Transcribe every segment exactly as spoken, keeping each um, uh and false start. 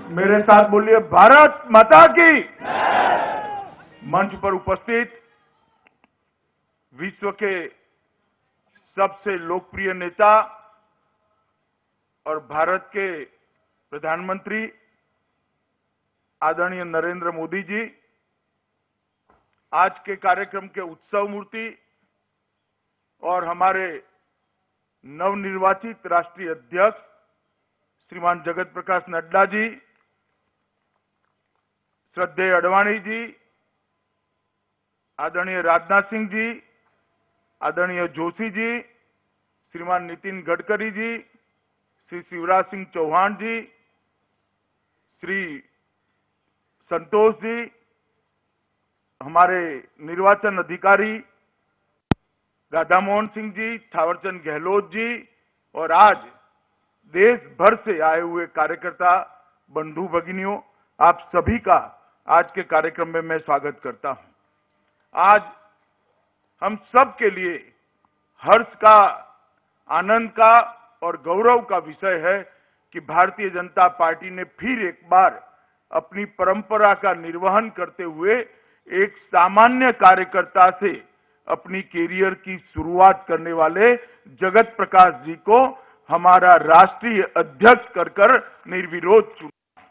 मेरे साथ बोलिए, भारत माता की। मंच पर उपस्थित विश्व के सबसे लोकप्रिय नेता और भारत के प्रधानमंत्री आदरणीय नरेंद्र मोदी जी, आज के कार्यक्रम के उत्सव मूर्ति और हमारे नवनिर्वाचित राष्ट्रीय अध्यक्ष श्रीमान जगत प्रकाश नड्डा जी, श्रद्धेय अडवाणी जी, आदरणीय राजनाथ सिंह जी, आदरणीय जोशी जी, श्रीमान नितिन गडकरी जी, श्री शिवराज सिंह चौहान जी, श्री संतोष जी, हमारे निर्वाचन अधिकारी राधा मोहन सिंह जी, थावरचंद गहलोत जी और आज देश भर से आए हुए कार्यकर्ता बंधु भगिनियों, आप सभी का आज के कार्यक्रम में मैं स्वागत करता हूं। आज हम सब के लिए हर्ष का, आनंद का और गौरव का विषय है कि भारतीय जनता पार्टी ने फिर एक बार अपनी परंपरा का निर्वहन करते हुए एक सामान्य कार्यकर्ता से अपनी कैरियर की शुरुआत करने वाले जगत प्रकाश जी को हमारा राष्ट्रीय अध्यक्ष कर कर निर्विरोध चुना।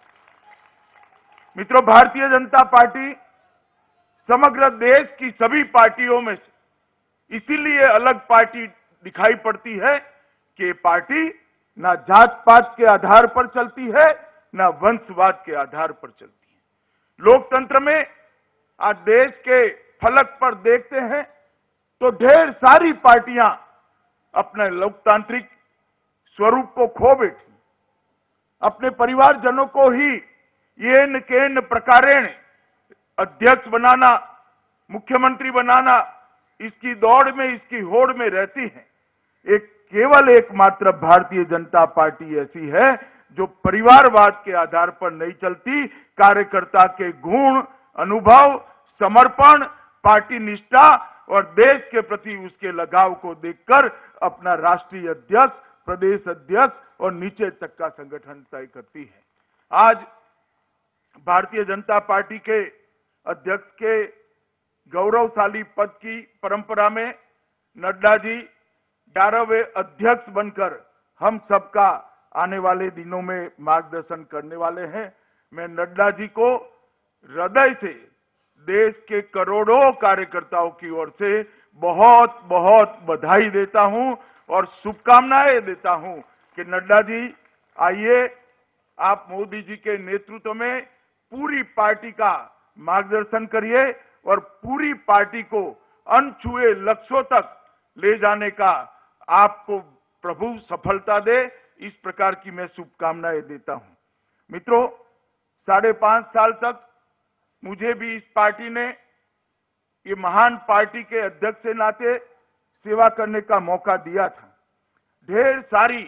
मित्रों, भारतीय जनता पार्टी समग्र देश की सभी पार्टियों में से इसीलिए अलग पार्टी दिखाई पड़ती है कि पार्टी ना जात पात के आधार पर चलती है, ना वंशवाद के आधार पर चलती है। लोकतंत्र में आज देश के फलक पर देखते हैं तो ढेर सारी पार्टियां अपने लोकतांत्रिक स्वरूप को खो बैठी, अपने परिवारजनों को ही येन केन प्रकारेण अध्यक्ष बनाना, मुख्यमंत्री बनाना, इसकी दौड़ में, इसकी होड़ में रहती हैं। एक केवल एकमात्र भारतीय जनता पार्टी ऐसी है जो परिवारवाद के आधार पर नहीं चलती, कार्यकर्ता के गुण, अनुभव, समर्पण, पार्टी निष्ठा और देश के प्रति उसके लगाव को देखकर अपना राष्ट्रीय अध्यक्ष, प्रदेश अध्यक्ष और नीचे तक का संगठन तय करती है। आज भारतीय जनता पार्टी के अध्यक्ष के गौरवशाली पद की परंपरा में नड्डा जी ग्यारहवें अध्यक्ष बनकर हम सबका आने वाले दिनों में मार्गदर्शन करने वाले हैं। मैं नड्डा जी को हृदय से देश के करोड़ों कार्यकर्ताओं की ओर से बहुत बहुत बधाई देता हूं और शुभकामनाएं देता हूं कि नड्डा जी आइए, आप मोदी जी के नेतृत्व में पूरी पार्टी का मार्गदर्शन करिए और पूरी पार्टी को अनछुए लक्ष्यों तक ले जाने का आपको प्रभु सफलता दे, इस प्रकार की मैं शुभकामनाएं देता हूं। मित्रों, साढ़े पांच साल तक मुझे भी इस पार्टी ने, ये महान पार्टी के अध्यक्ष के नाते सेवा करने का मौका दिया था। ढेर सारी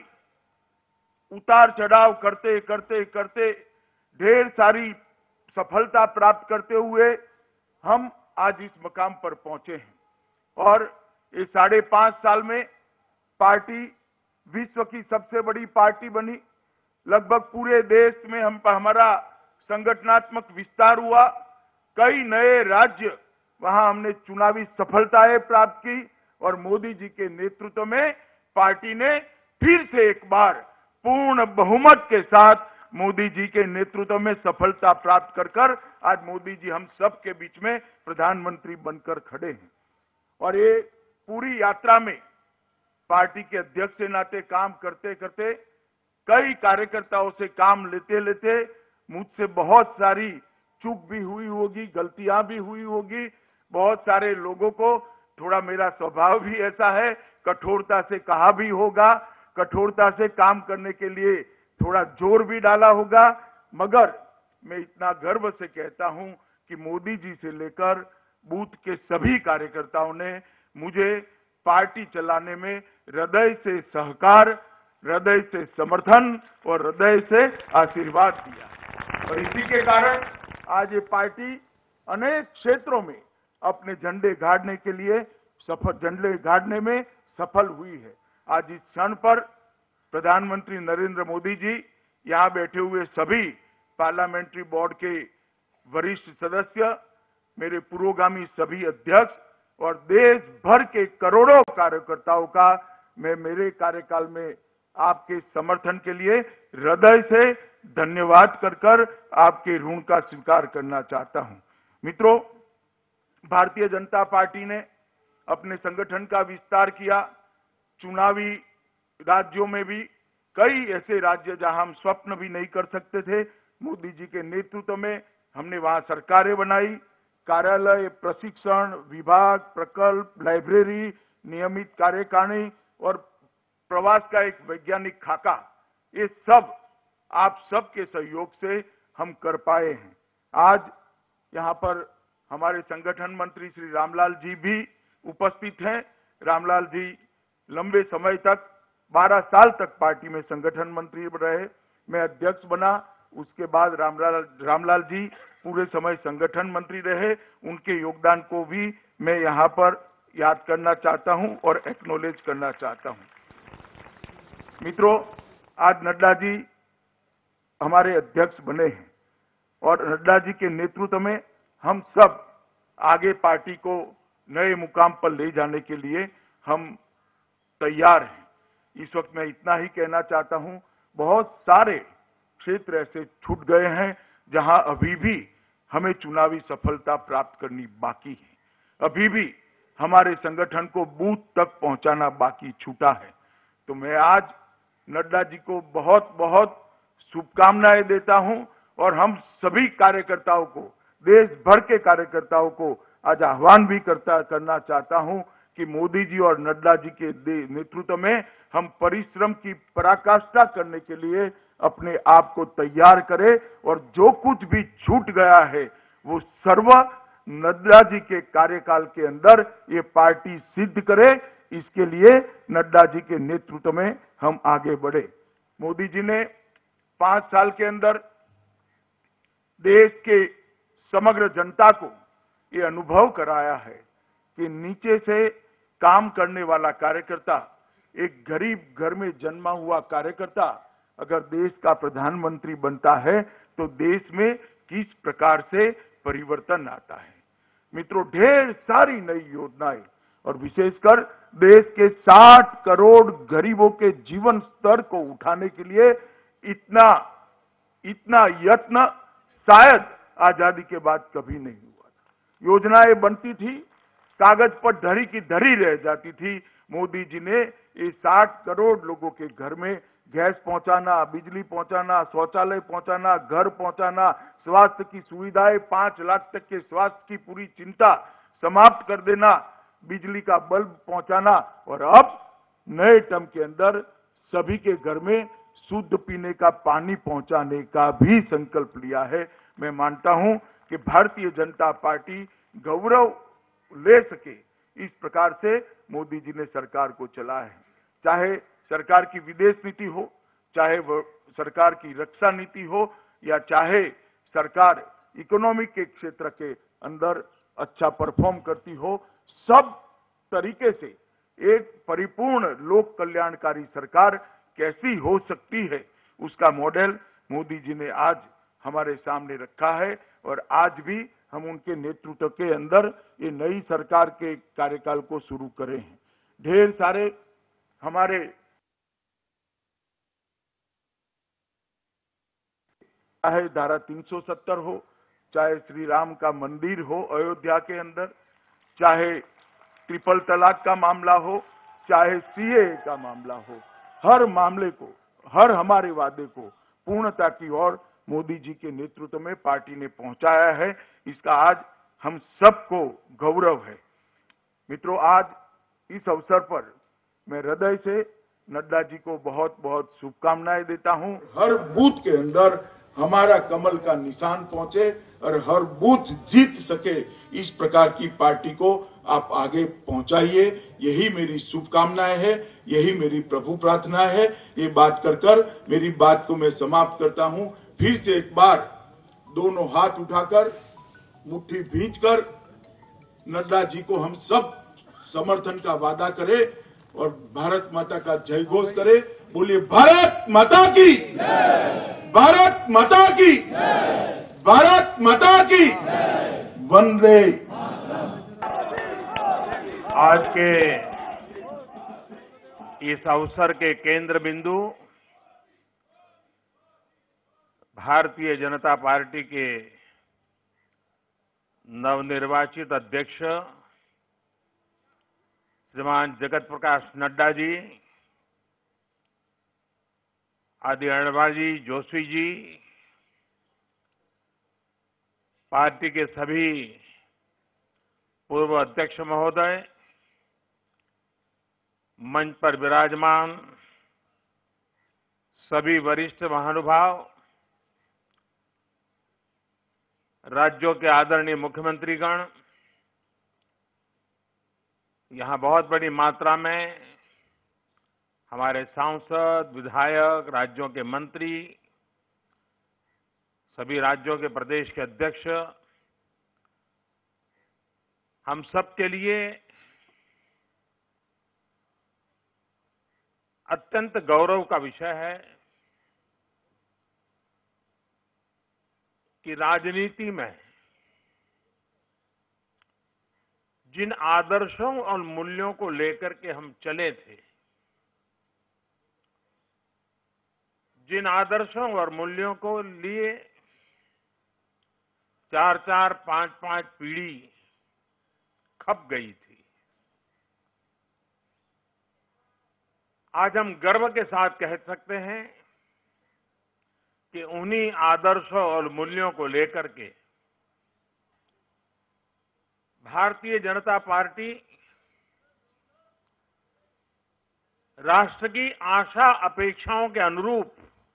उतार चढ़ाव करते करते करते ढेर सारी सफलता प्राप्त करते हुए हम आज इस मकाम पर पहुंचे हैं और इस साढ़े पांच साल में पार्टी विश्व की सबसे बड़ी पार्टी बनी। लगभग पूरे देश में हम हमारा संगठनात्मक विस्तार हुआ, कई नए राज्य वहां हमने चुनावी सफलताएं प्राप्त की और मोदी जी के नेतृत्व में पार्टी ने फिर से एक बार पूर्ण बहुमत के साथ मोदी जी के नेतृत्व में सफलता प्राप्त कर कर आज मोदी जी हम सब के बीच में प्रधानमंत्री बनकर खड़े हैं। और ये पूरी यात्रा में पार्टी के अध्यक्ष के नाते काम करते करते, कई कार्यकर्ताओं से काम लेते लेते मुझसे बहुत सारी चूक भी हुई होगी, गलतियां भी हुई होगी। बहुत सारे लोगों को, थोड़ा मेरा स्वभाव भी ऐसा है, कठोरता से कहा भी होगा, कठोरता से काम करने के लिए थोड़ा जोर भी डाला होगा, मगर मैं इतना गर्व से कहता हूं कि मोदी जी से लेकर बूथ के सभी कार्यकर्ताओं ने मुझे पार्टी चलाने में हृदय से सहकार, हृदय से समर्थन और हृदय से आशीर्वाद दिया और इसी के कारण आज ये पार्टी अनेक क्षेत्रों में अपने झंडे गाड़ने के लिए सफल झंडे गाड़ने में सफल हुई है। आज इस क्षण पर प्रधानमंत्री नरेंद्र मोदी जी, यहाँ बैठे हुए सभी पार्लियामेंट्री बोर्ड के वरिष्ठ सदस्य, मेरे पुरोगामी सभी अध्यक्ष और देश भर के करोड़ों कार्यकर्ताओं का मैं मेरे कार्यकाल में आपके समर्थन के लिए हृदय से धन्यवाद कर कर आपके ऋण का स्वीकार करना चाहता हूं। मित्रों, भारतीय जनता पार्टी ने अपने संगठन का विस्तार किया। चुनावी राज्यों में भी कई ऐसे राज्य जहां हम स्वप्न भी नहीं कर सकते थे, मोदी जी के नेतृत्व में हमने वहां सरकारें बनाई। कार्यालय, प्रशिक्षण विभाग, प्रकल्प, लाइब्रेरी, नियमित कार्यकारिणी और प्रवास का एक वैज्ञानिक खाका, ये सब आप सबके सहयोग से हम कर पाए हैं। आज यहां पर हमारे संगठन मंत्री श्री रामलाल जी भी उपस्थित हैं। रामलाल जी लंबे समय तक बारह साल तक पार्टी में संगठन मंत्री रहे। मैं अध्यक्ष बना, उसके बाद रामलाल रामलाल जी पूरे समय संगठन मंत्री रहे। उनके योगदान को भी मैं यहां पर याद करना चाहता हूं और एक्नॉलेज करना चाहता हूं। मित्रों, आज नड्डा जी हमारे अध्यक्ष बने हैं और नड्डा जी के नेतृत्व में हम सब आगे पार्टी को नए मुकाम पर ले जाने के लिए हम तैयार हैं। इस वक्त मैं इतना ही कहना चाहता हूं, बहुत सारे क्षेत्र ऐसे छूट गए हैं जहां अभी भी हमें चुनावी सफलता प्राप्त करनी बाकी है। अभी भी हमारे संगठन को बूथ तक पहुंचाना बाकी छूटा है। तो मैं आज नड्डा जी को बहुत बहुत शुभकामनाएं देता हूं और हम सभी कार्यकर्ताओं को, देश भर के कार्यकर्ताओं को आज आह्वान भी करता करना चाहता हूं कि मोदी जी और नड्डा जी के नेतृत्व में हम परिश्रम की पराकाष्ठा करने के लिए अपने आप को तैयार करें और जो कुछ भी छूट गया है वो सर्व नड्डा जी के कार्यकाल के अंदर ये पार्टी सिद्ध करे। इसके लिए नड्डा जी के नेतृत्व में हम आगे बढ़े। मोदी जी ने पांच साल के अंदर देश के समग्र जनता को ये अनुभव कराया है कि नीचे से काम करने वाला कार्यकर्ता, एक गरीब घर में जन्मा हुआ कार्यकर्ता अगर देश का प्रधानमंत्री बनता है तो देश में किस प्रकार से परिवर्तन आता है। मित्रों, ढेर सारी नई योजनाएं और विशेषकर देश के साठ करोड़ गरीबों के जीवन स्तर को उठाने के लिए इतना इतना यत्न शायद आजादी के बाद कभी नहीं हुआ था। योजनाएं बनती थी, कागज पर धरी की धरी रह जाती थी। मोदी जी ने ये साठ करोड़ लोगों के घर में गैस पहुंचाना, बिजली पहुंचाना, शौचालय पहुंचाना, घर पहुंचाना, स्वास्थ्य की सुविधाएं, पांच लाख तक के स्वास्थ्य की पूरी चिंता समाप्त कर देना, बिजली का बल्ब पहुंचाना और अब नए टर्म के अंदर सभी के घर में शुद्ध पीने का पानी पहुंचाने का भी संकल्प लिया है। मैं मानता हूं कि भारतीय जनता पार्टी गौरव ले सके इस प्रकार से मोदी जी ने सरकार को चला है। चाहे सरकार की विदेश नीति हो, चाहे वो सरकार की रक्षा नीति हो या चाहे सरकार इकोनॉमिक के क्षेत्र के अंदर अच्छा परफॉर्म करती हो, सब तरीके से एक परिपूर्ण लोक कल्याणकारी सरकार कैसी हो सकती है उसका मॉडल मोदी जी ने आज हमारे सामने रखा है और आज भी हम उनके नेतृत्व के अंदर ये नई सरकार के कार्यकाल को शुरू करे हैं। ढेर सारे हमारे चाहे धारा तीन सौ सत्तर हो, चाहे श्री राम का मंदिर हो अयोध्या के अंदर, चाहे ट्रिपल तलाक का मामला हो, चाहे सीए का मामला हो, हर मामले को, हर हमारे वादे को पूर्णता की ओर मोदी जी के नेतृत्व में पार्टी ने पहुंचाया है। इसका आज हम सबको गौरव है। मित्रों, आज इस अवसर पर मैं हृदय से नड्डा जी को बहुत बहुत शुभकामनाएं देता हूं। हर बूथ के अंदर हमारा कमल का निशान पहुंचे और हर बूथ जीत सके, इस प्रकार की पार्टी को आप आगे पहुंचाइए। यही मेरी शुभकामनाएं है, यही मेरी प्रभु प्रार्थना है। ये बात कर कर मेरी बात को मैं समाप्त करता हूं। फिर से एक बार दोनों हाथ उठाकर, मुट्ठी भींचकर नड्डा जी को हम सब समर्थन का वादा करें और भारत माता का जय घोष करें। बोलिए भारत माता की, भारत माता की, भारत माता की, वंदे। आज के इस अवसर के केंद्र बिंदु भारतीय जनता पार्टी के नवनिर्वाचित अध्यक्ष श्रीमान जगत प्रकाश नड्डा जी, आदि अणवाजी जोशी जी, पार्टी के सभी पूर्व अध्यक्ष महोदय, मंच पर विराजमान सभी वरिष्ठ महानुभाव, राज्यों के आदरणीय मुख्यमंत्रीगण, यहां बहुत बड़ी मात्रा में हमारे सांसद, विधायक, राज्यों के मंत्री, सभी राज्यों के प्रदेश के अध्यक्ष, हम सब के लिए अत्यंत गौरव का विषय है कि राजनीति में जिन आदर्शों और मूल्यों को लेकर के हम चले थे, जिन आदर्शों और मूल्यों को लिए चार चार पांच पांच पीढ़ी खप गई थी, आज हम गर्व के साथ कह सकते हैं कि उन्हीं आदर्शों और मूल्यों को लेकर के भारतीय जनता पार्टी राष्ट्र की आशा अपेक्षाओं के अनुरूप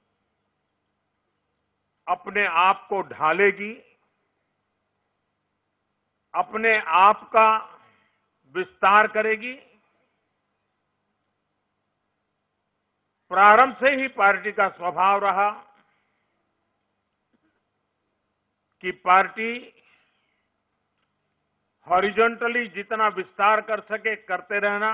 अपने आप को ढालेगी, अपने आप का विस्तार करेगी। प्रारंभ से ही पार्टी का स्वभाव रहा कि पार्टी हॉरिजॉन्टली जितना विस्तार कर सके करते रहना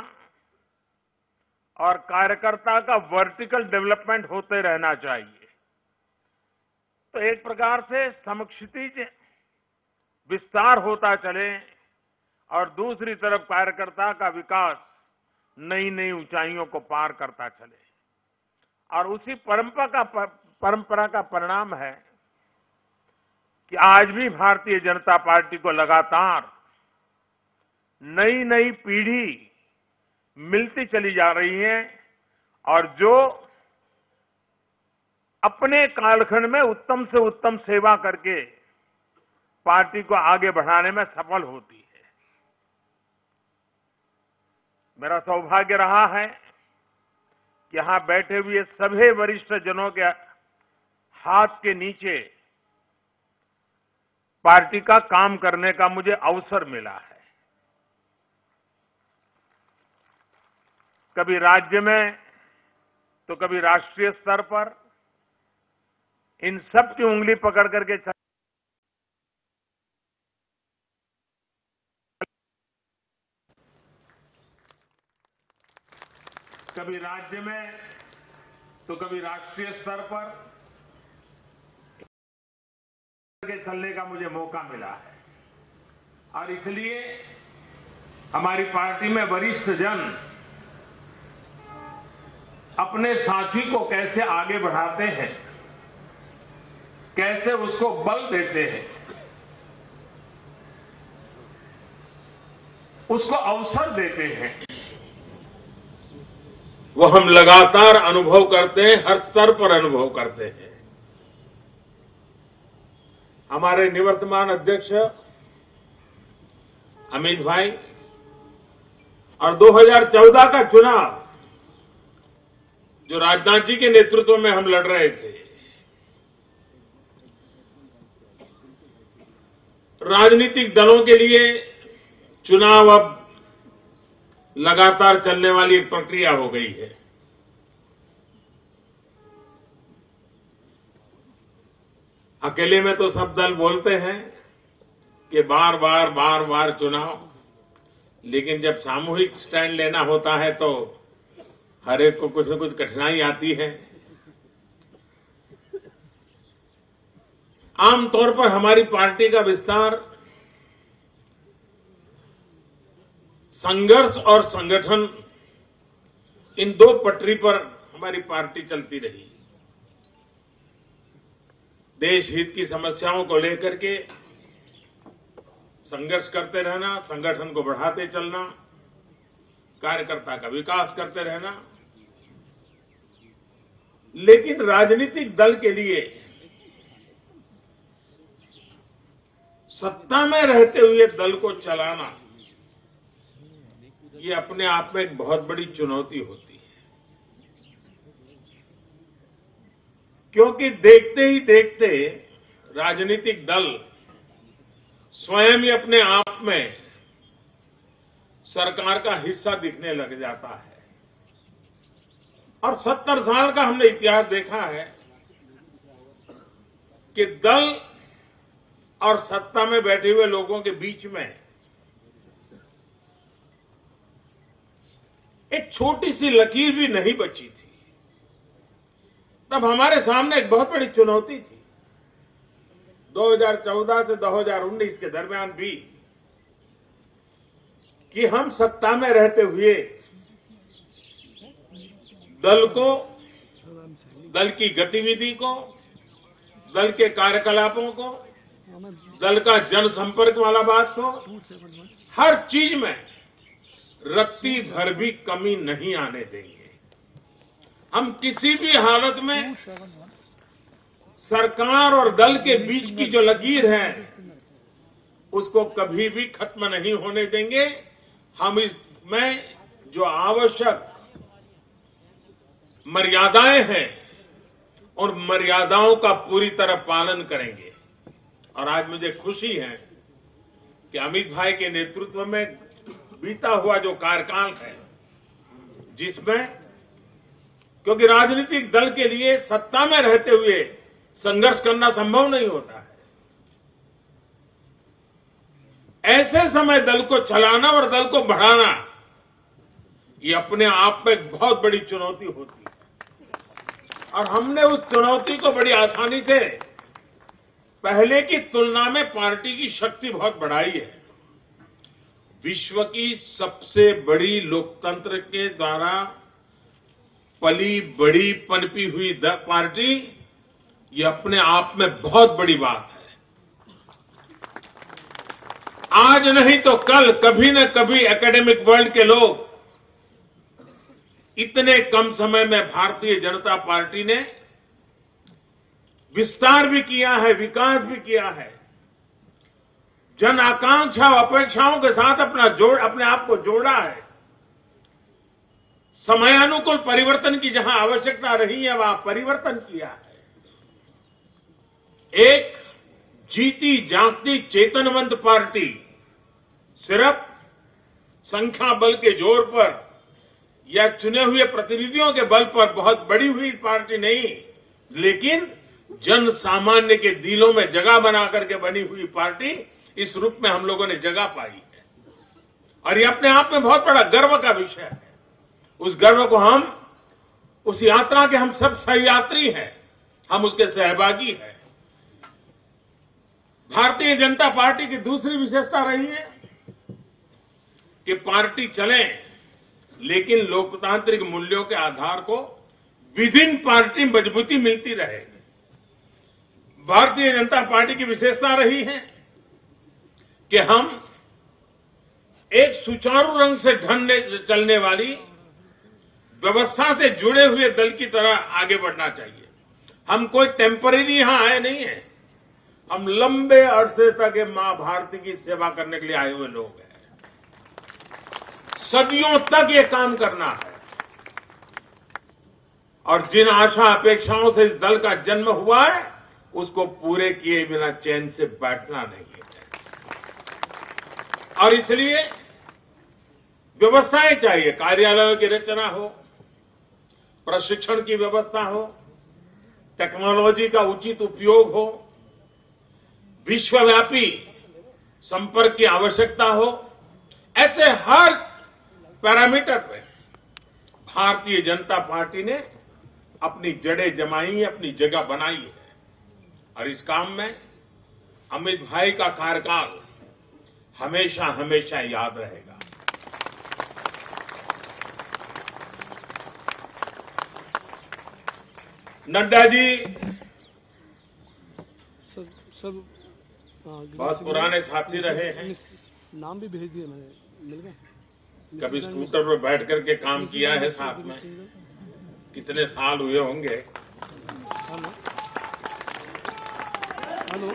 और कार्यकर्ता का वर्टिकल डेवलपमेंट होते रहना चाहिए। तो एक प्रकार से समक्षितिज विस्तार होता चले और दूसरी तरफ कार्यकर्ता का विकास नई नई ऊंचाइयों को पार करता चले, और उसी परंपरा का परंपरा का परिणाम है कि आज भी भारतीय जनता पार्टी को लगातार नई नई पीढ़ी मिलती चली जा रही है और जो अपने कालखंड में उत्तम से उत्तम सेवा करके पार्टी को आगे बढ़ाने में सफल होती है। मेरा सौभाग्य रहा है कि यहां बैठे हुए सभी वरिष्ठ जनों के हाथ के नीचे पार्टी का काम करने का मुझे अवसर मिला है। कभी राज्य में तो कभी राष्ट्रीय स्तर पर इन सब की उंगली पकड़ करके चल... कभी राज्य में तो कभी राष्ट्रीय स्तर पर के चलने का मुझे मौका मिला है, और इसलिए हमारी पार्टी में वरिष्ठ जन अपने साथी को कैसे आगे बढ़ाते हैं, कैसे उसको बल देते हैं, उसको अवसर देते हैं, वो हम लगातार अनुभव करते हैं, हर स्तर पर अनुभव करते हैं। हमारे निवर्तमान अध्यक्ष अमित भाई और दो हज़ार चौदह का चुनाव जो राजनाथ जी के नेतृत्व में हम लड़ रहे थे, राजनीतिक दलों के लिए चुनाव अब लगातार चलने वाली एक प्रक्रिया हो गई है। अकेले में तो सब दल बोलते हैं कि बार बार बार बार चुनाव, लेकिन जब सामूहिक स्टैंड लेना होता है तो हर एक को कुछ न कुछ कठिनाई आती है। आमतौर पर हमारी पार्टी का विस्तार संघर्ष और संगठन, इन दो पटरी पर हमारी पार्टी चलती रही। देश हित की समस्याओं को लेकर के संघर्ष करते रहना, संगठन को बढ़ाते चलना, कार्यकर्ता का विकास करते रहना। लेकिन राजनीतिक दल के लिए सत्ता में रहते हुए दल को चलाना, ये अपने आप में एक बहुत बड़ी चुनौती होती है, क्योंकि देखते ही देखते राजनीतिक दल स्वयं ही अपने आप में सरकार का हिस्सा दिखने लग जाता है। और सत्तर साल का हमने इतिहास देखा है कि दल और सत्ता में बैठे हुए लोगों के बीच में एक छोटी सी लकीर भी नहीं बची थी। तब हमारे सामने एक बहुत बड़ी चुनौती थी। दो हज़ार चौदह से दो हज़ार उन्नीस के दरमियान भी कि हम सत्ता में रहते हुए दल को, दल की गतिविधि को, दल के कार्यकलापों को, दल का जनसंपर्क वाला बात को, हर चीज में रत्ती भर भी कमी नहीं आने देंगे। हम किसी भी हालत में सरकार और दल के बीच की जो लकीर है उसको कभी भी खत्म नहीं होने देंगे। हम इसमें जो आवश्यक मर्यादाएं हैं और मर्यादाओं का पूरी तरह पालन करेंगे। और आज मुझे खुशी है कि अमित भाई के नेतृत्व में बीता हुआ जो कार्यकाल है, जिसमें, क्योंकि राजनीतिक दल के लिए सत्ता में रहते हुए संघर्ष करना संभव नहीं होता है, ऐसे समय दल को चलाना और दल को बढ़ाना, ये अपने आप में एक बहुत बड़ी चुनौती होती है। और हमने उस चुनौती को बड़ी आसानी से पहले की तुलना में पार्टी की शक्ति बहुत बढ़ाई है। विश्व की सबसे बड़ी लोकतंत्र के द्वारा पली बड़ी पनपी हुई पार्टी, ये अपने आप में बहुत बड़ी बात है। आज नहीं तो कल कभी न कभी एकेडमिक वर्ल्ड के लोग इतने कम समय में भारतीय जनता पार्टी ने विस्तार भी किया है, विकास भी किया है, जन आकांक्षा अपेक्षाओं के साथ अपना जोड़ अपने आप को जोड़ा है। समयानुकूल परिवर्तन की जहां आवश्यकता रही है वहां परिवर्तन किया है। एक जीती जागती चेतनवंत पार्टी सिर्फ संख्या बल के जोर पर या चुने हुए प्रतिनिधियों के बल पर बहुत बड़ी हुई पार्टी नहीं, लेकिन जन सामान्य के दिलों में जगह बना करके बनी हुई पार्टी, इस रूप में हम लोगों ने जगह पाई है। और ये अपने आप में बहुत बड़ा गर्व का विषय है। उस गर्व को हम, उस यात्रा के हम सब सहयात्री हैं, हम उसके सहभागी हैं। भारतीय जनता पार्टी की दूसरी विशेषता रही है कि पार्टी चले, लेकिन लोकतांत्रिक मूल्यों के आधार को विभिन्न पार्टी मजबूती मिलती रहे। भारतीय जनता पार्टी की विशेषता रही है कि हम एक सुचारू रंग से ढलने चलने वाली व्यवस्था से जुड़े हुए दल की तरह आगे बढ़ना चाहिए। हम कोई टेम्परेरी यहां आए नहीं है, हम लंबे अरसे तक ये मां भारती की सेवा करने के लिए आए हुए लोग हैं। सदियों तक ये काम करना है। और जिन आशा अपेक्षाओं से इस दल का जन्म हुआ है, उसको पूरे किए बिना चैन से बैठना नहीं है। और इसलिए व्यवस्थाएं चाहिए, कार्यालयों की रचना हो, प्रशिक्षण की व्यवस्था हो, टेक्नोलॉजी का उचित उपयोग हो, विश्वव्यापी संपर्क की आवश्यकता हो। ऐसे हर पैरामीटर पे भारतीय जनता पार्टी ने अपनी जड़ें जमाई, अपनी जगह बनाई है। और इस काम में अमित भाई का कार्यकाल हमेशा हमेशा याद रहेगा। नड्डा जी सब सब बहुत पुराने साथी रहे हैं। नाम भी भेज दिए मैंने, मिल गए। कभी स्कूटर पर बैठ करके काम किया है साथ में, कितने साल हुए होंगे। हेलो हेलो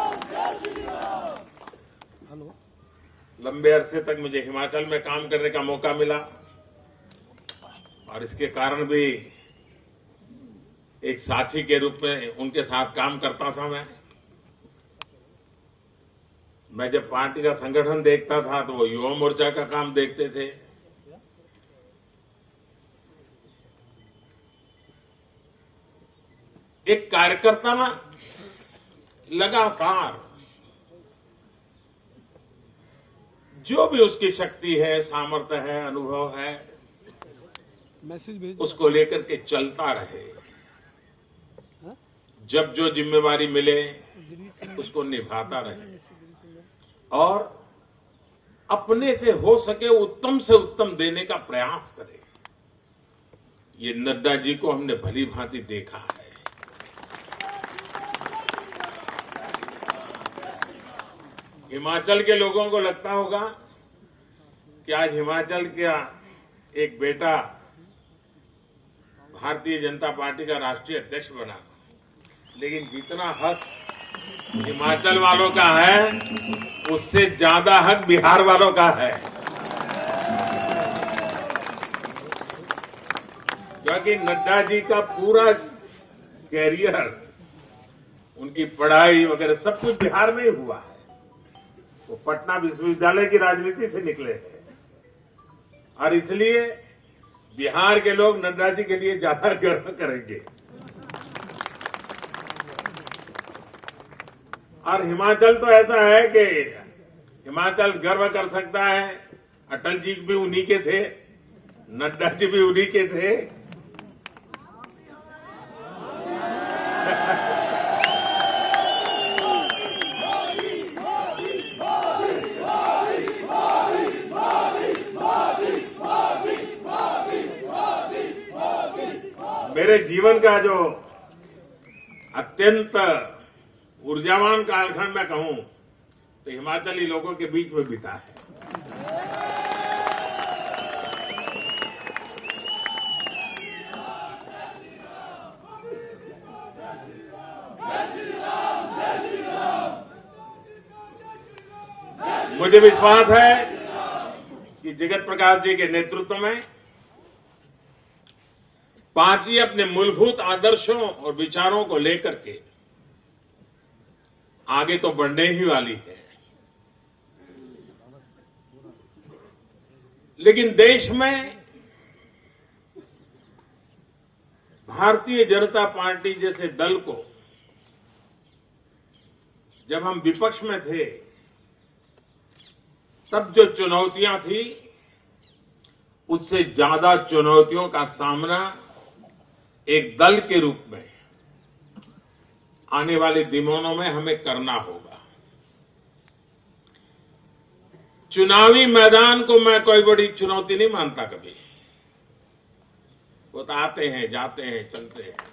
हेलो लंबे अरसे तक मुझे हिमाचल में काम करने का मौका मिला और इसके कारण भी एक साथी के रूप में उनके साथ काम करता था। मैं मैं जब पार्टी का संगठन देखता था तो वो युवा मोर्चा का काम देखते थे। एक कार्यकर्ता ना लगातार जो भी उसकी शक्ति है, सामर्थ्य है, अनुभव है, मैसेज भेज उसको लेकर के चलता रहे। जब जो जिम्मेवारी मिले उसको निभाता रहे और अपने से हो सके उत्तम से उत्तम देने का प्रयास करे। ये नड्डा जी को हमने भली भांति देखा है। हिमाचल के लोगों को लगता होगा कि आज हिमाचल का एक बेटा भारतीय जनता पार्टी का राष्ट्रीय अध्यक्ष बना, लेकिन जितना हक हिमाचल वालों का है उससे ज्यादा हक बिहार वालों का है। क्योंकि नड्डा जी का पूरा कैरियर, उनकी पढ़ाई वगैरह सब कुछ बिहार में ही हुआ है। वो पटना विश्वविद्यालय की राजनीति से निकले हैं और इसलिए बिहार के लोग नड्डा जी के लिए ज्यादा गर्व करेंगे। और हिमाचल तो ऐसा है कि हिमाचल गर्व कर सकता है। अटल जी भी उन्हीं के थे, नड्डा जी भी उन्हीं के थे। मेरे जीवन का जो अत्यंत ऊर्जावान कालखंड मैं कहूं तो हिमाचली लोगों के बीच में बीता है। मुझे विश्वास है कि जगत प्रकाश जी के नेतृत्व में पार्टी अपने मूलभूत आदर्शों और विचारों को लेकर के आगे तो बढ़ने ही वाली है, लेकिन देश में भारतीय जनता पार्टी जैसे दल को जब हम विपक्ष में थे तब जो चुनौतियां थी उससे ज्यादा चुनौतियों का सामना एक दल के रूप में आने वाले दिनों में हमें करना होगा। चुनावी मैदान को मैं कोई बड़ी चुनौती नहीं मानता कभी। वो तो आते हैं, जाते हैं, चलते हैं।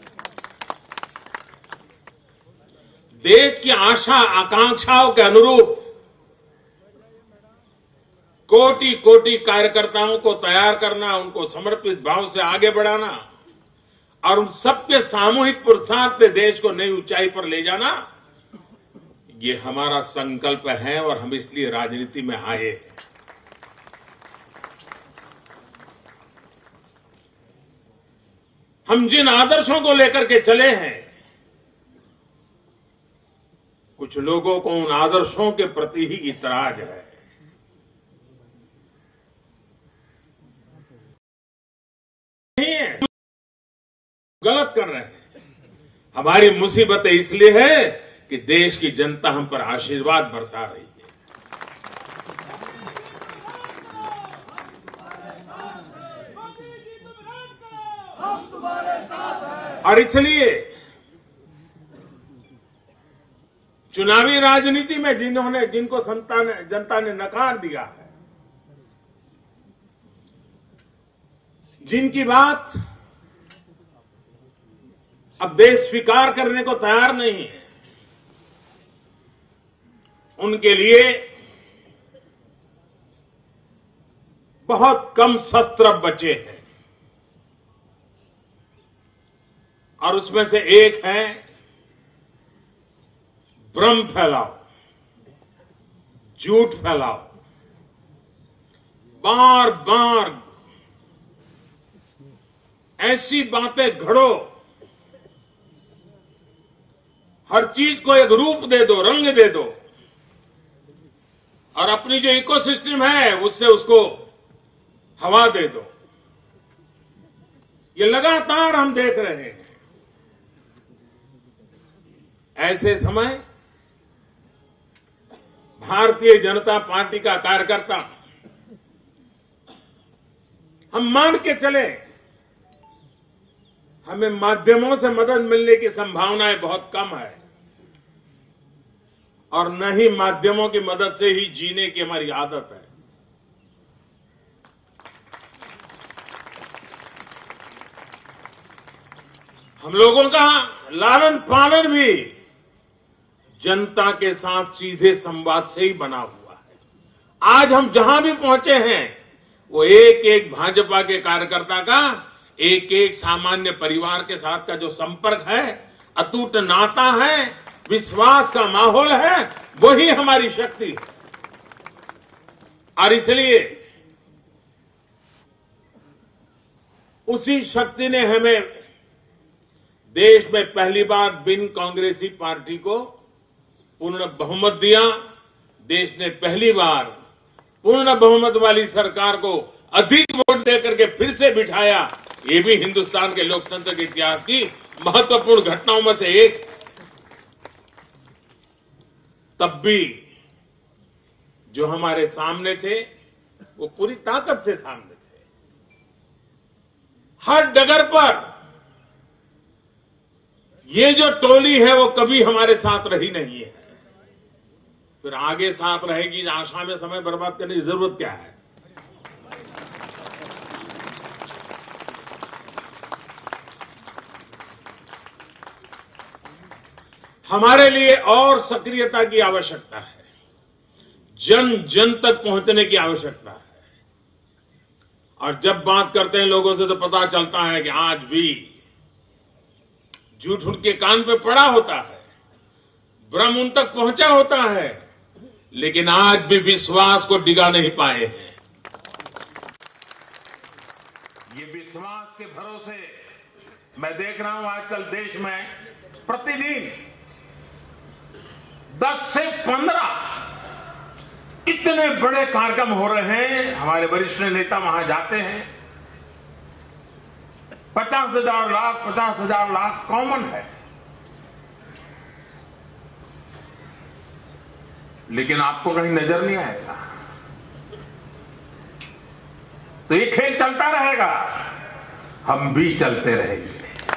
देश की आशा आकांक्षाओं के अनुरूप कोटि कोटि कार्यकर्ताओं को तैयार करना, उनको समर्पित भाव से आगे बढ़ाना और उन सबके सामूहिक पुरुषार्थ से देश को नई ऊंचाई पर ले जाना, ये हमारा संकल्प है और हम इसलिए राजनीति में आए हैं। हम जिन आदर्शों को लेकर के चले हैं, कुछ लोगों को उन आदर्शों के प्रति ही इतराज है। नहीं है, गलत कर रहे हैं। हमारी मुसीबतें इसलिए है कि देश की जनता हम पर आशीर्वाद बरसा रही है। और इसलिए चुनावी राजनीति में जिन्होंने जिनको संता ने जनता ने नकार दिया है, जिनकी बात अब देश स्वीकार करने को तैयार नहीं है, उनके लिए बहुत कम शस्त्र बचे हैं और उसमें से एक है भ्रम फैलाओ, झूठ फैलाओ, बार बार ऐसी बातें घड़ो, हर चीज को एक रूप दे दो, रंग दे दो और अपनी जो इकोसिस्टम है उससे उसको हवा दे दो। ये लगातार हम देख रहे हैं। ऐसे समय भारतीय जनता पार्टी का कार्यकर्ता, हम मान के चले, हमें माध्यमों से मदद मिलने की संभावनाएं बहुत कम है और न ही माध्यमों की मदद से ही जीने की हमारी आदत है। हम लोगों का लालन पालन भी जनता के साथ सीधे संवाद से ही बना हुआ है। आज हम जहां भी पहुंचे हैं वो एक एक भाजपा के कार्यकर्ता का, एक एक सामान्य परिवार के साथ का जो संपर्क है, अटूट नाता है, विश्वास का माहौल है, वही हमारी शक्ति है। और इसलिए उसी शक्ति ने हमें देश में पहली बार बिन कांग्रेसी पार्टी को पूर्ण बहुमत दिया। देश ने पहली बार पूर्ण बहुमत वाली सरकार को अधिक वोट देकर के फिर से बिठाया। ये भी हिंदुस्तान के लोकतंत्र के इतिहास की महत्वपूर्ण घटनाओं में से एक। तब भी जो हमारे सामने थे वो पूरी ताकत से सामने थे। हर डगर पर ये जो टोली है वो कभी हमारे साथ रही नहीं है, फिर आगे साथ रहेगी। आशा में समय बर्बाद करने की जरूरत क्या है। हमारे लिए और सक्रियता की आवश्यकता है, जन जन तक पहुंचने की आवश्यकता है। और जब बात करते हैं लोगों से तो पता चलता है कि आज भी झूठ उनके कान पे पड़ा होता है, भ्रम उन तक पहुंचा होता है, लेकिन आज भी विश्वास को डिगा नहीं पाए हैं। ये विश्वास के भरोसे मैं देख रहा हूं आजकल देश में प्रतिदिन दस से पंद्रह इतने बड़े कार्यक्रम हो रहे हैं। हमारे वरिष्ठ नेता वहां जाते हैं, पचास हजार लाख पचास हजार लाख कॉमन है, लेकिन आपको कहीं नजर नहीं आएगा। तो ये खेल चलता रहेगा, हम भी चलते रहेंगे।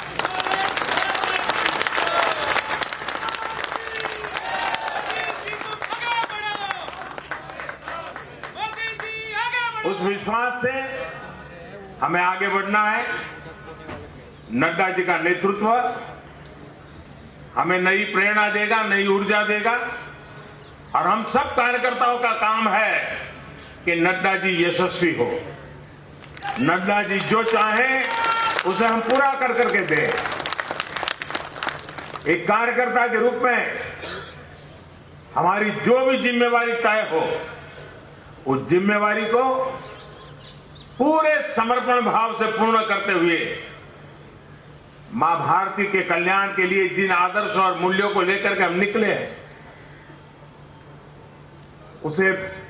उस विश्वास से हमें आगे बढ़ना है। नड्डा जी का नेतृत्व हमें नई प्रेरणा देगा, नई ऊर्जा देगा और हम सब कार्यकर्ताओं का काम है कि नड्डा जी यशस्वी हो। नड्डा जी जो चाहे उसे हम पूरा कर करके दें। एक कार्यकर्ता के रूप में हमारी जो भी जिम्मेवारी तय हो, उस जिम्मेवारी को पूरे समर्पण भाव से पूर्ण करते हुए मां भारती के कल्याण के लिए जिन आदर्श और मूल्यों को लेकर के हम निकले हैं, उसे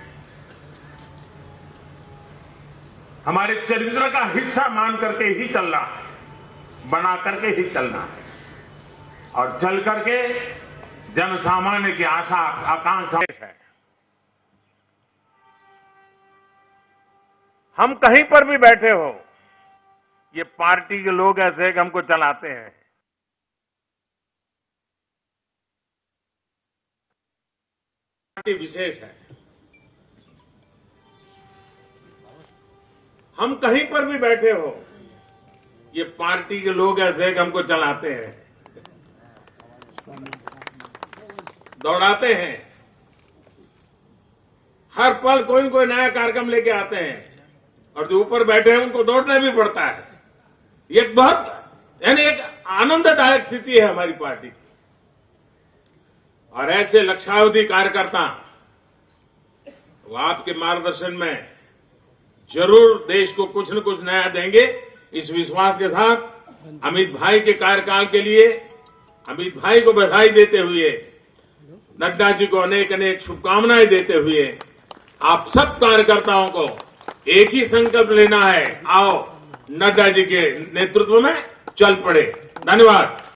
हमारे चरित्र का हिस्सा मान करके ही चलना है, बना करके ही चलना है और चल करके जन सामान्य की आशा आकांक्षा है। हम कहीं पर भी बैठे हो, ये पार्टी के लोग ऐसे हैं कि हमको चलाते हैं। पार्टी विशेष है। हम कहीं पर भी बैठे हो, ये पार्टी के लोग ऐसे कि हमको चलाते हैं, दौड़ाते हैं, हर पल कोई न कोई नया कार्यक्रम लेके आते हैं और जो ऊपर बैठे हैं उनको दौड़ना भी पड़ता है। ये बहुत यानी एक आनंददायक स्थिति है हमारी पार्टी की। और ऐसे लक्षावधि कार्यकर्ता वो आपके मार्गदर्शन में जरूर देश को कुछ न कुछ नया देंगे। इस विश्वास के साथ अमित भाई के कार्यकाल के लिए अमित भाई को बधाई देते हुए, नड्डा जी को अनेक अनेक शुभकामनाएं देते हुए, आप सब कार्यकर्ताओं को एक ही संकल्प लेना है, आओ नड्डा जी के नेतृत्व में चल पड़े। धन्यवाद।